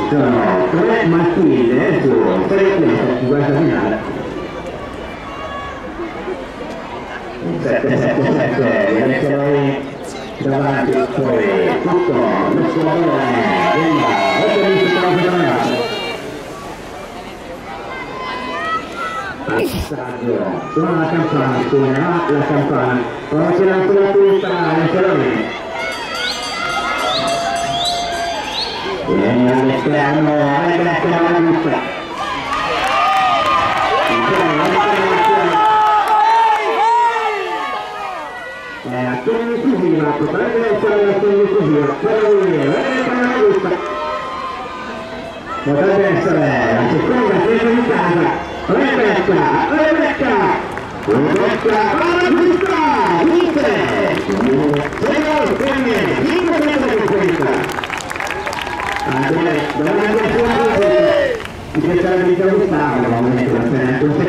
sono 3 Matilde su 6 atlete in questa finale. 7-7-7, direzione davanti, poi tutto lo scuolone passaggio, suona la campana, suona la campana, ora c'è ancora tutta l'esterone. Viene all'esterno, all'esterno la vista. Azione decisiva, potrebbe essere l'azione decisiva, però la vista. Potrebbe essere la seconda presa di casa. Rebecca, alla giusta, vince! Prego, prende, 5 metri di questa. Davanti a suo di piacere di Gustavo,